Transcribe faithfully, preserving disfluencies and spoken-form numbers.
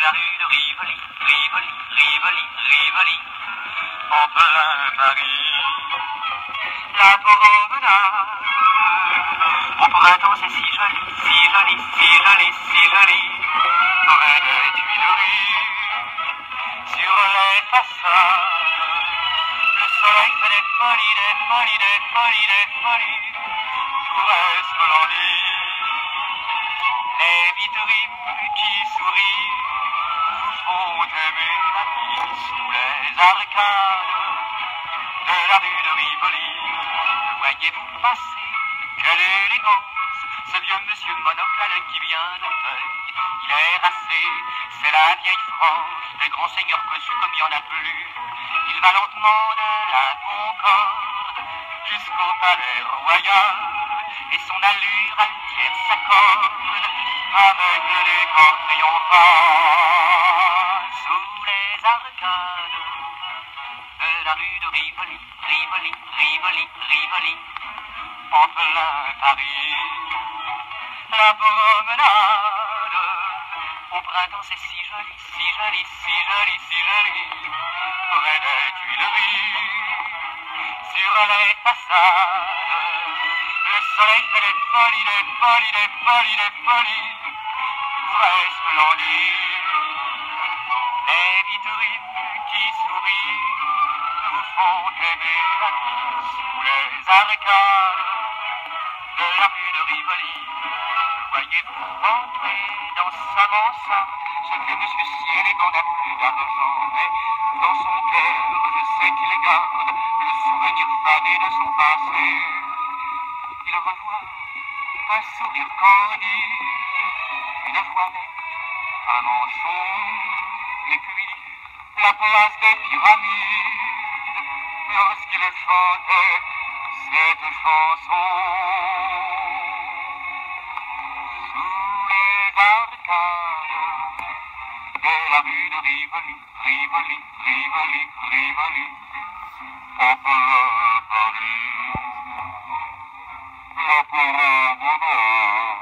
la rue de Rivoli, Rivoli, Rivoli, Rivoli, en plein Paris. La promenade, au printemps c'est si joli, si joli, si joli, si joli, près des Tuileries, sur les façades, le soleil fait des folies, des folies, des folies, des folies, tout reste splendide. Les vitrines qui sourient vous font aimer la vie sous les arcades de la rue de Rivoli. Voyez-vous passer, quelle élégance, ce vieux monsieur monocle qui vient d'Auteuil. Il est racé, c'est la vieille France, des grands seigneurs cossus comme il n'y en a plus. Il va lentement de la Concorde jusqu'au palais royal, et son allure altière s'accorde avec les corps triomphants sous les arcades de la rue de Rivoli, Rivoli, Rivoli, Rivoli, en plein Paris. La promenade, au printemps c'est si joli, si joli, si joli, si joli, près des Tuileries, sur les façades, le soleil fait des folies, des folies, des folies, des folies, très splendide. Les vitrines qui sourient vous font aimer la vie sous les arcades de la rue de Rivoli. Voyez-vous rentrer dans sa mansarde, ce vieux monsieur si élégant n'a plus d'argent, mais dans son cœur je sais qu'il garde le souvenir fané de son passé. Il revoit un sourire candide, une voix nette, un manchon, et puis la place des pyramides, lorsqu'il chantait cette chanson. Sous les arcades de la rue de Rivoli, Rivoli, Rivoli, Rivoli, en plein Paris. La promenade.